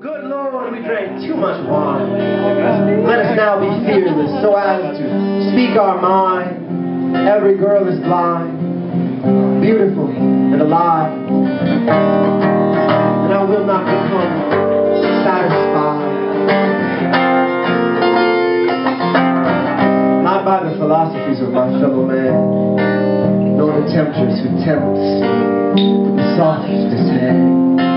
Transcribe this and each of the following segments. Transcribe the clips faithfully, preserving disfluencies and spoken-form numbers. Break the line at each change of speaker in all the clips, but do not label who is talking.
Good Lord, we drank too much wine. Let us now be fearless, so as to speak our mind. Every girl is blind, beautiful and alive, and I will not become satisfied, not by the philosophies of my fellow man, nor the tempters who tempt me with the softest hand.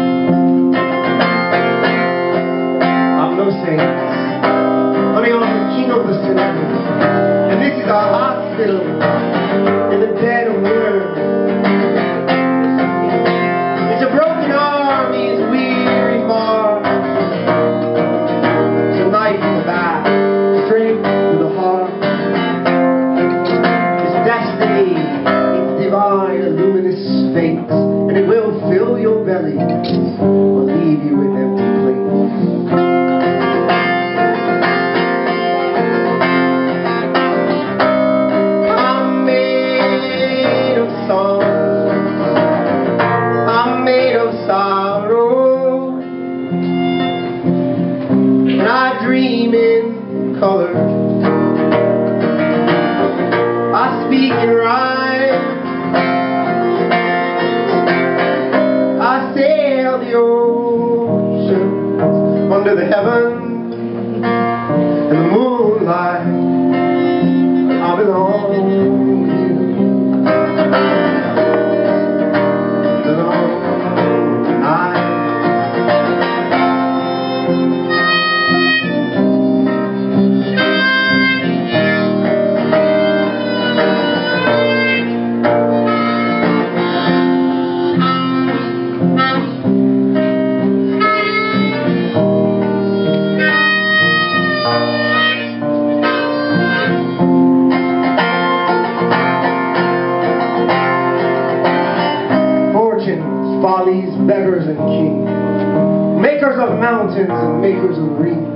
No saints. Let me offer King of the Sinners, and this is our hospital in the dead of winter. It's a broken army's weary march. It's a knife in the back, straight to the heart. It's destiny, it's divine, a luminous fate, and it will fill your belly or leave you with empty plates. Dream in color, I speak in rhyme, I sail the ocean under the heaven and the moonlight. I belong to you. Belong tonight. Follies, beggars, and kings, makers of mountains and makers of reeds.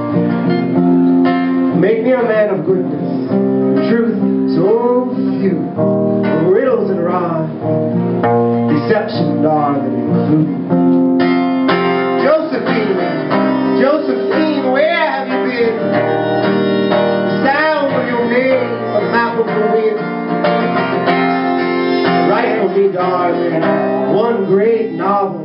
Make me a man of goodness, truth so few, riddles and rhyme, deception dark and including. Josephine, Josephine, where have you been? The sound of your name, a map of the wind. Write for me, darling, one great novel.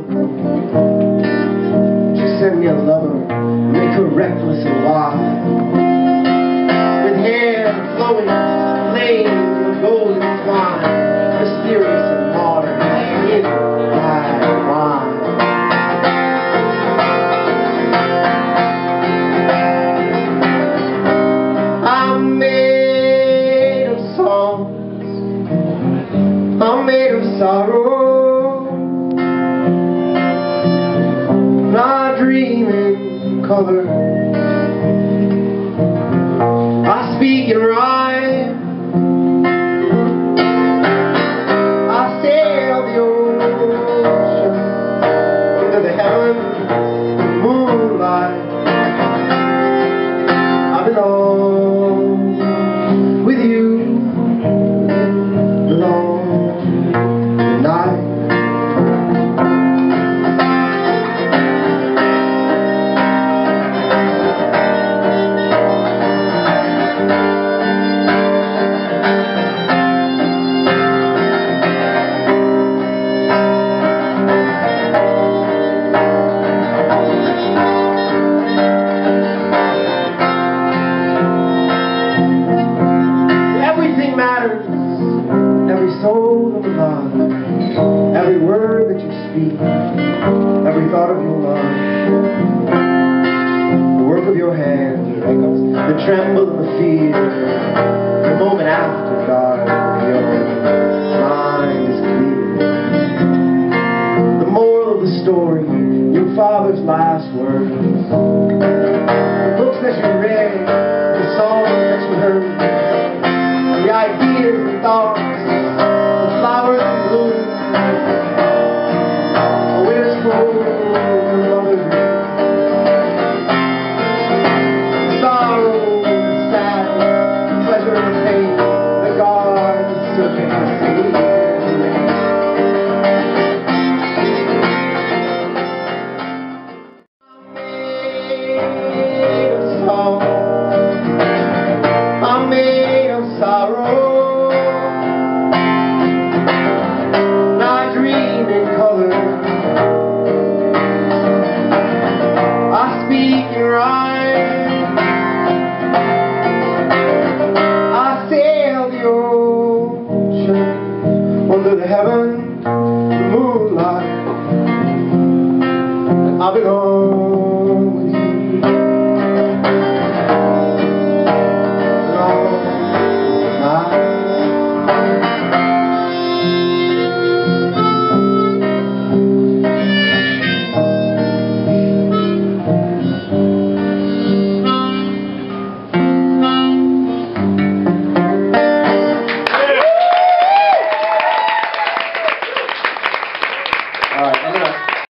Just send me a lover, make her reckless and wild, with hair flowing, flames of golden twine, mysterious and modern, in black wine. I'm made of songs, I'm made of sorrow. I dream in color, I speak in rhyme, I sail the ocean under the heaven moonlight. I belong with you, belong tonight. Every word that you speak, every thought of your mind, the work of your hands, the tremble of the fear, the moment after, darling, your mind is clear. The moral of the story, your father's last words, the books that you read, the songs that you heard, the ideas and thoughts, flowers and blooms, a winter's cold and a mother's dream, sorrow and sadness, pleasure and pain, the guards and serpent and sea. belong with you. All right, I'm gonna